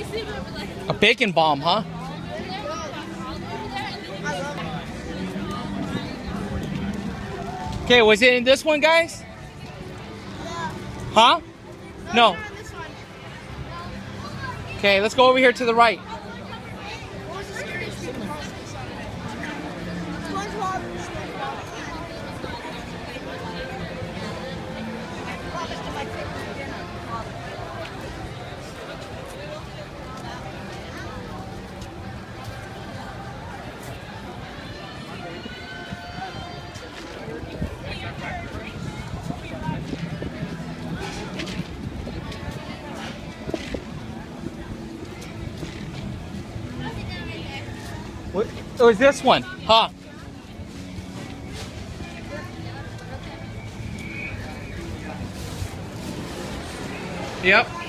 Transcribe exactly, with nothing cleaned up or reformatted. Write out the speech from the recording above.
A bacon bomb, huh? Okay, was it in this one, guys? Huh? No. Okay, let's go over here to the right. What? Oh, is this one? Huh? Yep.